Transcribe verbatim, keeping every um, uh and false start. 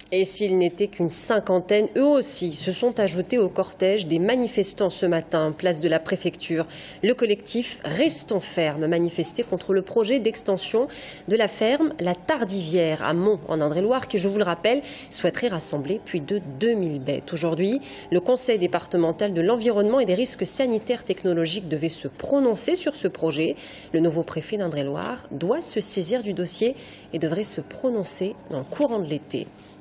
Et s'ils n'étaient qu'une cinquantaine, eux aussi se sont ajoutés au cortège des manifestants ce matin, place de la préfecture. Le collectif Restons fermes manifestait contre le projet d'extension de la ferme La Tardivière à Mont en Indre-et-Loire qui, je vous le rappelle, souhaiterait rassembler plus de deux mille bêtes. Aujourd'hui, le Conseil départemental de l'environnement et des risques sanitaires technologiques devait se prononcer sur ce projet. Le nouveau préfet d'Indre-et-Loire doit se saisir du dossier et devrait se prononcer dans le courant de l'été.